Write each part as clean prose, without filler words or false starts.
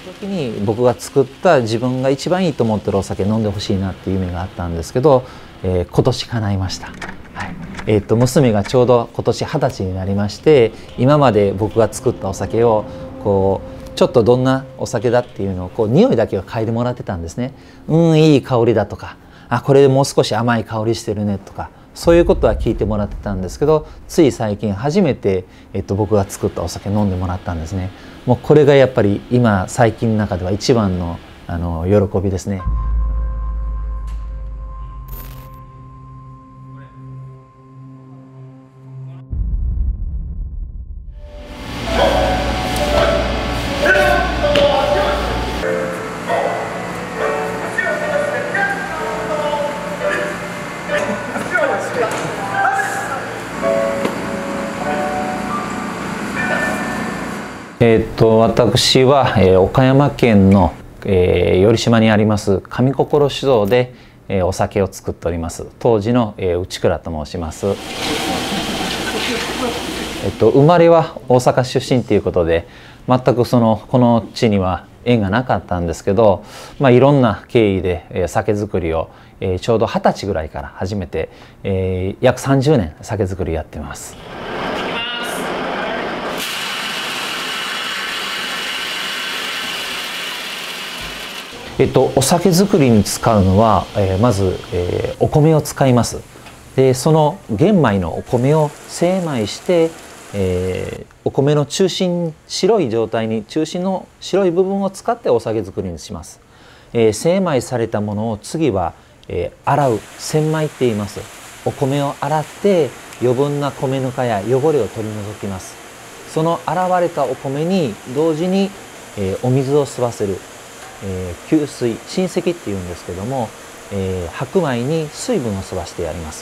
時に僕が作った自分が一番いいと思ってるお酒飲んでほしいなっていう夢があったんですけど、今年叶いました。はい。娘がちょうど今年20歳になりまして、今まで僕が作ったお酒をこうちょっとどんなお酒だっていうのをこう匂いだけを嗅いでもらってたんですね。いい香りだとか、これもう少し甘い香りしてるねとか、そういうことは聞いてもらってたんですけど、つい最近初めて、僕が作ったお酒飲んでもらったんですね。もうこれがやっぱり今最近の中では一番の喜びですね。私は、岡山県の、寄島にあります上心酒造で、お酒を作っております当時の、内倉と申します。生まれは大阪出身ということで全くこの地には縁がなかったんですけど、いろんな経緯で、酒造りを、ちょうど20歳ぐらいから始めて、約30年酒造りやってます。お酒造りに使うのは、まず、お米を使います。でその玄米のお米を精米して、お米の中心白い状態に中心の白い部分を使ってお酒造りにします。精米されたものを次は、洗う洗米って言います。お米を洗って余分な米ぬかや汚れを取り除きます。その洗われたお米に同時に、お水を吸わせる。吸水浸石っていうんですけども、白米に水分を吸わしてやります。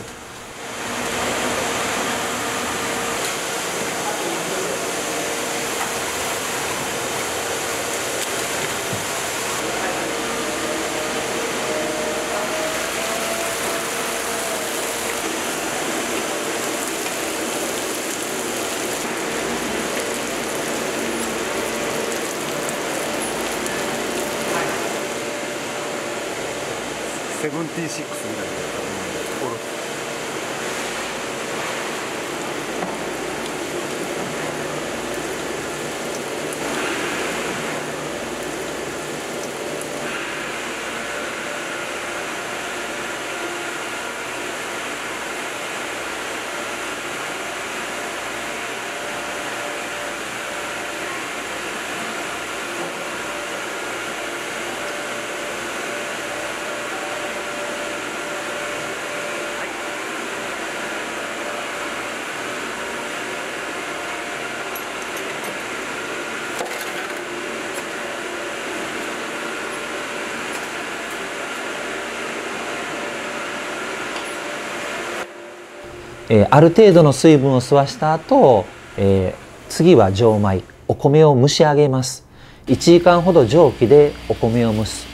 76ぐらいのところ。 ある程度の水分を吸わした後、次は蒸米、お米を蒸し上げます。1時間ほど蒸気でお米を蒸す。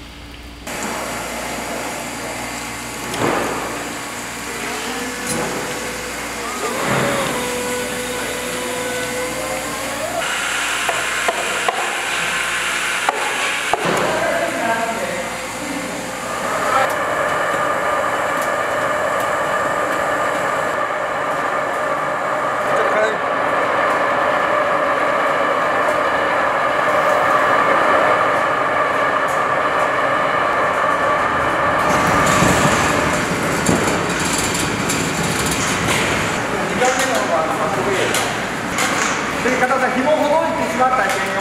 紐ほどいてしまったらいけんよ。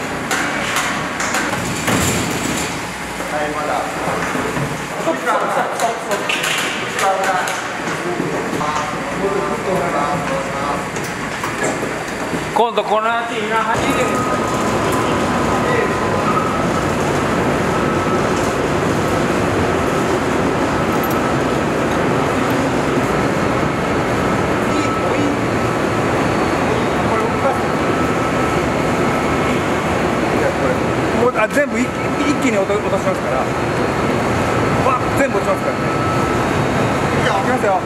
はい、まだ。今度この辺りが走ってる。全部一気に落としますから、全部落ちますからね。いきますよ。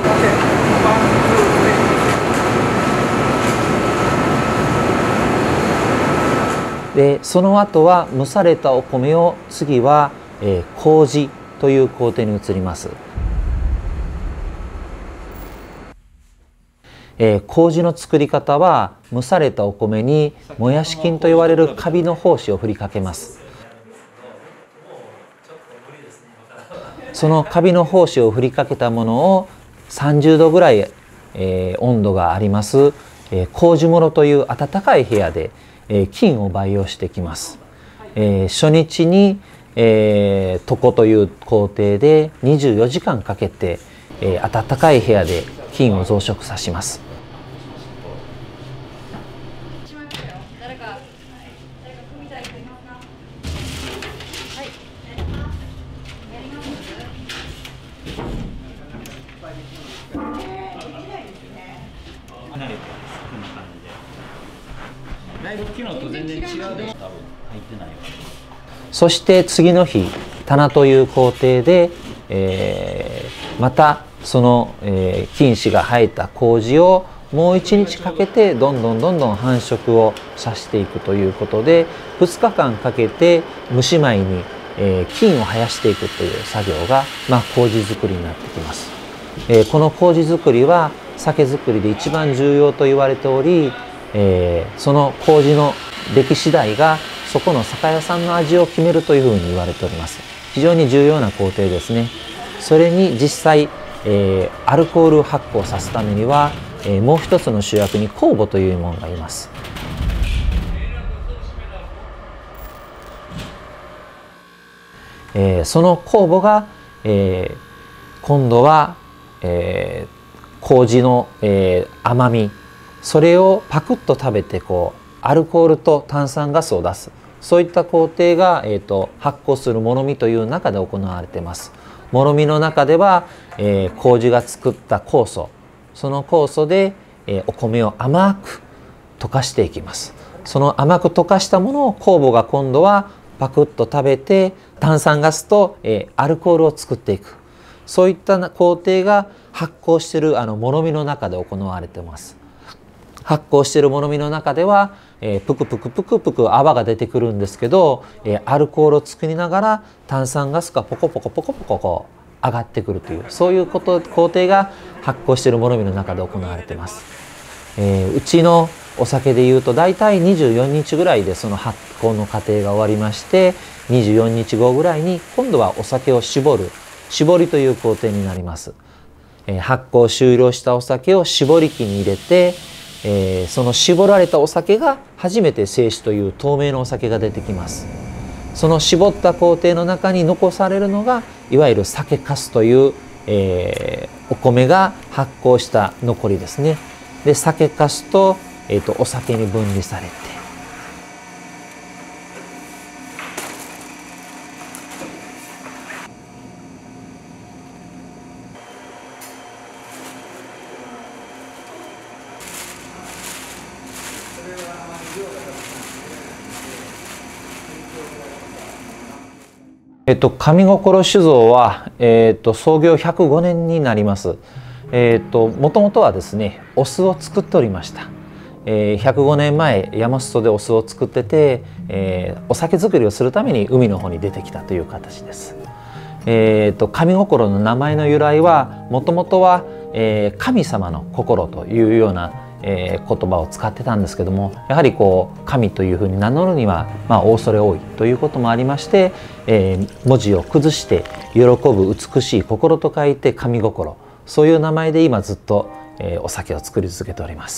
でその後は蒸されたお米を次は、麹という工程に移ります。麹の作り方は蒸されたお米にもやし菌と言われるカビの胞子を振りかけます。そのカビの胞子を振りかけたものを30度ぐらい、温度があります、麹室という暖かい部屋で、菌を培養してきます。初日に、床という工程で24時間かけて、暖かい部屋で菌を増殖させます。そして次の日棚という工程で、またその、菌糸が生えた麹をもう1日かけてどんどん繁殖をさせていくということで2日間かけて蒸し米に、菌を生やしていくという作業が、麹作りになってきます。この麹作りは酒造りで一番重要と言われており、その麹の出来次第がそこの酒屋さんの味を決めるというふうに言われております。非常に重要な工程ですね。それに実際、アルコール発酵させるためには、もう一つの主役に酵母というものがいます。その酵母が、今度は、麹の、甘みそれをパクッと食べてアルコールと炭酸ガスを出すそういった工程が、発酵するもろみという中で行われています。もろみの中では、麹が作った酵素その酵素で、お米を甘く溶かしていきます。その甘く溶かしたものを酵母が今度はパクッと食べて炭酸ガスと、アルコールを作っていくそういった工程が発酵しているもろみの中で行われています。発酵しているもろみの中では、ぷくぷく泡が出てくるんですけど、アルコールを作りながら炭酸ガスがポコポコ上がってくるというそういう工程が発酵しているもろみの中で行われています。うちのお酒でいうと大体24日ぐらいでその発酵の過程が終わりまして24日後ぐらいに今度はお酒を絞る絞りという工程になります。発酵終了したお酒を絞り機に入れてその絞られたお酒が初めて清酒という透明のお酒が出てきます。その絞った工程の中に残されるのがいわゆる酒粕という、お米が発酵した残りですね。で酒粕と、お酒に分離されて上心酒造は、創業105年になります。もともとはですねお酢を作っておりました。105年前山裾でお酢を作ってて、お酒作りをするために海の方に出てきたという形です。上心の名前の由来はもともとは、神様の心というような言葉を使ってたんですけどもやはり神というふうに名乗るには、お恐れ多いということもありまして、文字を崩して喜ぶ美しい心と書いて上心そういう名前で今ずっと、お酒を作り続けております。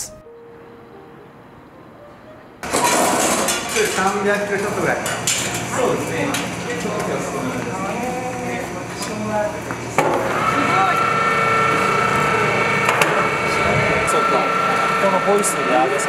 300キロちょっとぐらい。そうですね。そうか。このホイッスルで上げ下げする。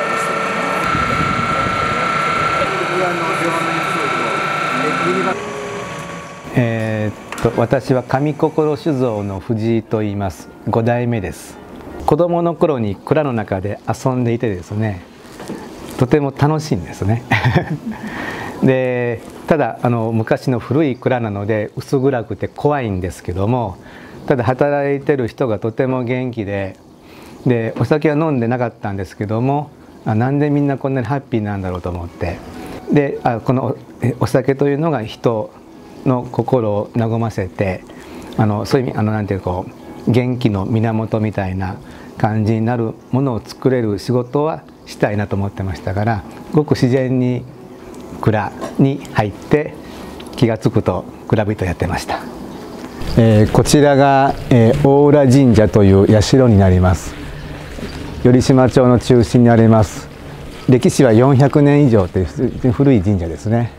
私は上心酒造の藤井と言います。5代目です。子供の頃に蔵の中で遊んでいてですね、とても楽しいんですね。でただ昔の古い蔵なので薄暗くて怖いんですけども、ただ働いてる人がとても元気でお酒は飲んでなかったんですけども、なんでみんなこんなにハッピーなんだろうと思ってでこのお酒というのが人の心を和ませてそういう意味なんていうこう元気の源みたいな感じになるものを作れる仕事はしたいなと思ってましたから、ごく自然に蔵に入って気が付くと蔵人やってました。こちらが、大浦神社という社になります。寄島町の中心にあります。歴史は400年以上という古い神社ですね。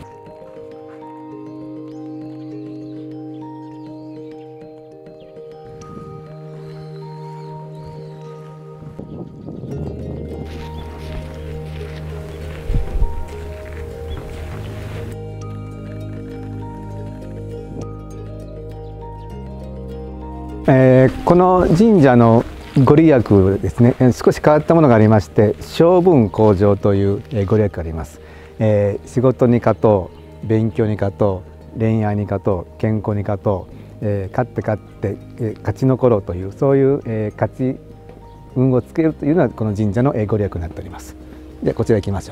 この神社のご利益ですね、少し変わったものがありまして、性分向上というご利益があります。仕事に勝とう、勉強に勝とう、恋愛に勝とう、健康に勝とう、勝って勝ち残ろうという、そういう勝ち運をつけるというのはこの神社のご利益になっております。でこちら行きましょ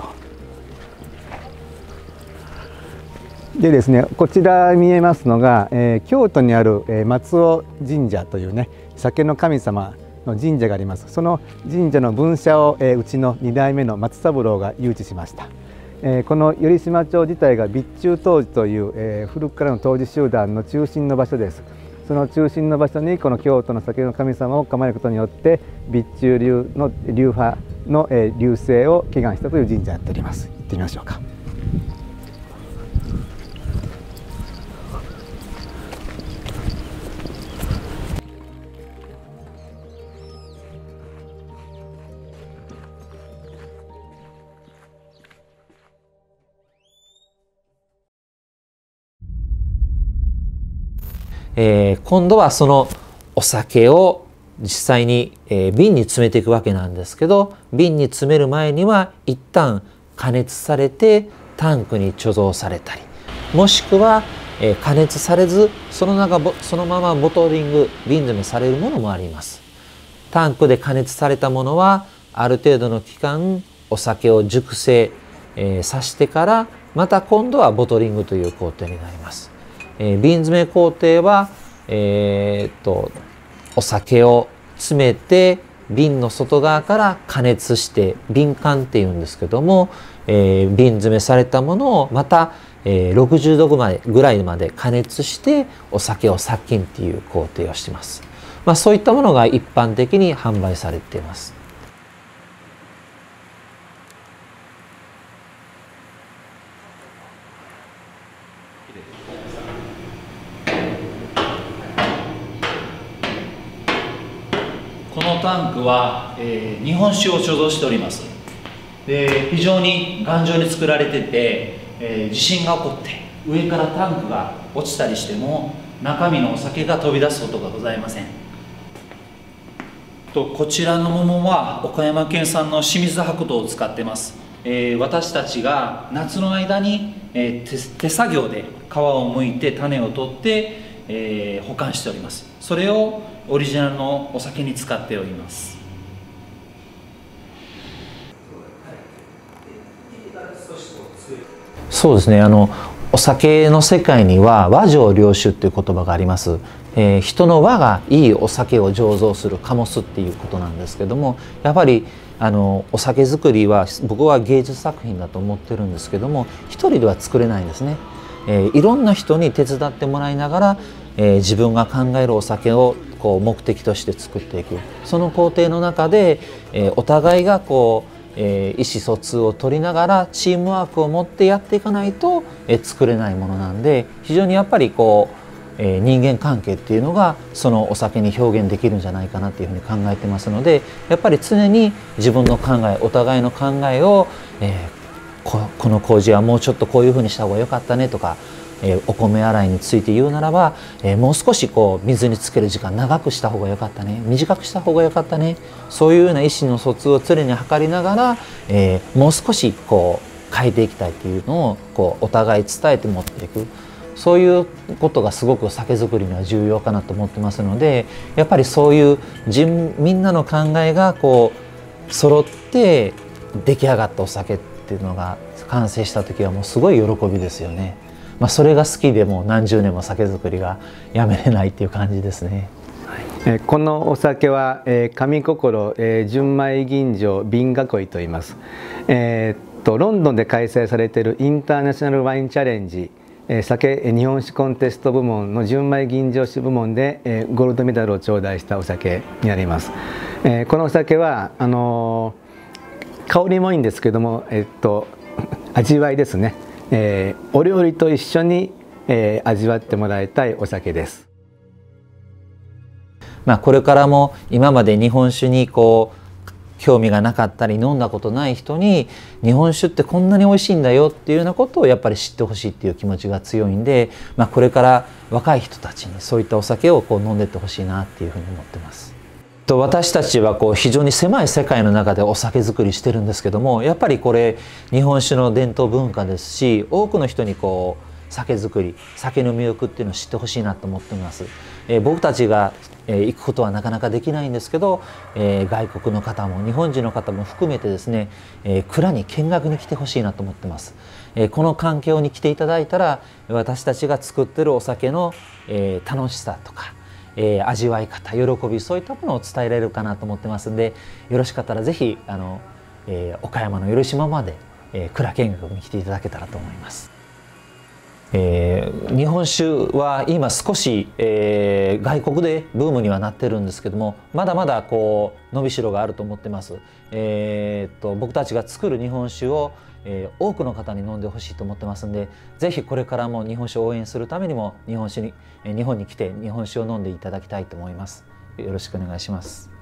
う。でですね、こちら見えますのが、京都にある、松尾神社というね、酒の神様の神社があります。その神社の分社を、うちの2代目の松三郎が誘致しました。この寄島町自体が備中当時という、古くからの当時集団の中心の場所です。その中心の場所にこの京都の酒の神様を構えることによって備中流の流派の、流星を祈願したという神社になっております。行ってみましょうか。 今度はそのお酒を実際に、瓶に詰めていくわけなんですけど、瓶に詰める前には一旦加熱されてタンクに貯蔵されたり、もしくは、加熱されずそのままボトリング瓶詰めされるものもあります。タンクで加熱されたものはある程度の期間お酒を熟成、さしてからまた今度はボトリングという工程になります。瓶詰め工程は、お酒を詰めて瓶の外側から加熱して瓶缶っていうんですけども、瓶詰めされたものをまた、60度ぐらいまで加熱してお酒を殺菌っていう工程をします。そういったものが一般的に販売されています。 このタンクは、日本酒を貯蔵しております。で非常に頑丈に作られてて、地震が起こって上からタンクが落ちたりしても中身のお酒が飛び出すことがございません。こちらの桃は岡山県産の清水白桃を使ってます。私たちが夏の間に、手作業で皮を剥いて種を取って、保管しております。それをオリジナルのお酒に使っております。 そうですね、お酒の世界には和醸良酒っていう言葉があります。人の和がいいお酒を醸造する醸すっていうことなんですけども、やっぱりお酒作りは僕は芸術作品だと思ってるんですけども、一人では作れないんですね。いろんな人に手伝ってもらいながら、自分が考えるお酒をこう目的として作っていく、その工程の中で、お互いがこう、意思疎通を取りながらチームワークを持ってやっていかないと、作れないものなんで、非常にやっぱりこう、人間関係っていうのがそのお酒に表現できるんじゃないかなっていうふうに考えてますので、やっぱり常に自分の考え、お互いの考えを、この麹はもうちょっとこういうふうにした方が良かったねとか、お米洗いについて言うならば、もう少しこう水につける時間長くした方が良かったね、短くした方が良かったね、そういうような意思の疎通を常に図りながら、もう少しこう変えていきたいというのをこうお互い伝えて持っていく、そういうことがすごく酒造りには重要かなと思ってますので、やっぱりそういうみんなの考えがこう揃って出来上がったお酒っていうのが完成した時はもうすごい喜びですよね。それが好きでもう何十年も酒造りがやめれないっていう感じですね。 このお酒は上心純米吟醸瓶囲いと言います。ロンドンで開催されているインターナショナルワインチャレンジ酒日本酒コンテスト部門の純米吟醸酒部門でゴールドメダルを頂戴したお酒になります。このお酒は香りもいいんですけども、味わいですね、お料理と一緒に味わってもらいたいお酒です。 これからも今まで日本酒に興味がなかったり飲んだことない人に日本酒ってこんなに美味しいんだよっていうようなことをやっぱり知ってほしいっていう気持ちが強いんで、これから若い人たちにそういったお酒を飲んでってほしいなっていうふうに思ってます。私たちは非常に狭い世界の中でお酒造りしてるんですけども、やっぱりこれ日本酒の伝統文化ですし、多くの人に酒造り酒の魅力っていうのを知ってほしいなと思ってます。僕たちが行くことはなかなかできないんですけど、外国の方も日本人の方も含めてですね、蔵に見学に来てほしいなと思ってます。この環境に来ていただいたら私たちが作ってるお酒の、楽しさとか、味わい方喜びそういったものを伝えられるかなと思ってますんで、よろしかったら是非岡山の頼島まで、蔵見学に来ていただけたらと思います。日本酒は今少し、外国でブームにはなってるんですけども、まだまだ伸びしろがあると思ってます。僕たちが作る日本酒を、多くの方に飲んでほしいと思ってますんで、ぜひこれからも日本酒を応援するためにも日本に来て日本酒を飲んでいただきたいと思います。よろしくお願いします。